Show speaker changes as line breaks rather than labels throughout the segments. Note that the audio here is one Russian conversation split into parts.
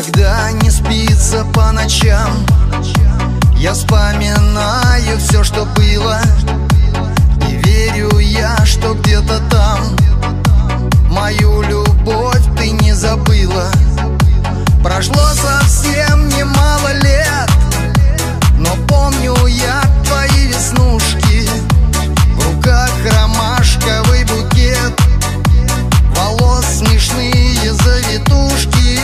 Когда не спится по ночам, я вспоминаю все, что было, и верю я, что где-то там мою любовь ты не забыла. Прошло совсем немало лет, но помню я твои веснушки, в руках ромашковый букет, волос смешные завитушки.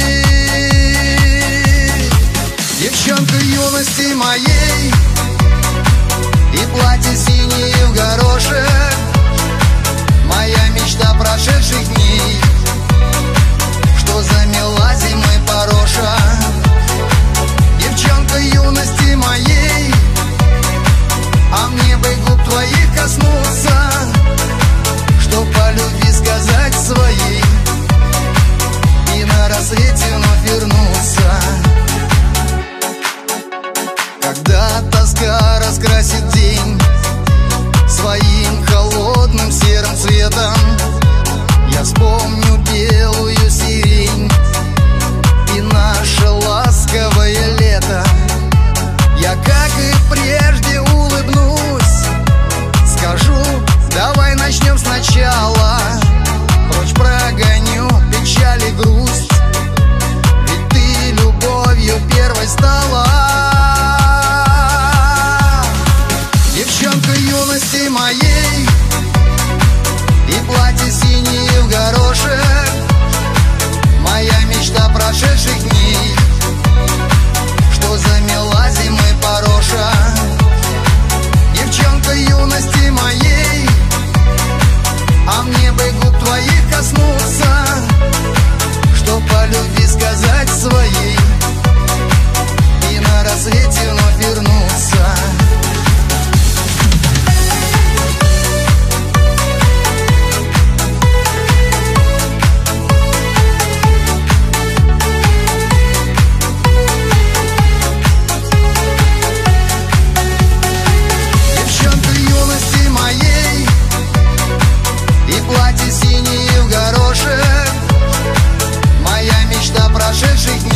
Девчонка юности моей, и платье синее в горошек, моя мечта прошедших дней, что замела зимой пороша. Девчонка юности моей, а мне бы губ твоих коснуться, чтоб по любви сказать своей и на рассвете вновь вернуться. Когда тоска раскрасит день своим холодным серым цветом, я вспомню белую сирень и наше ласковое лето. Я, как и прежде, улыбнусь, скажу: давай начнем сначала. Прочь прогоню печаль и грусть, ведь ты любовью первой стала. Девчонка юности моей, и платье синее в горошек, моя мечта прошедших дней, что замела зимой пороша. Девчонка юности моей, а мне бы губ твоих коснуться, чтоб по любви сказать своей и на рассвете вновь вернуться. Платье синее в горошек, моя мечта прошедших дней,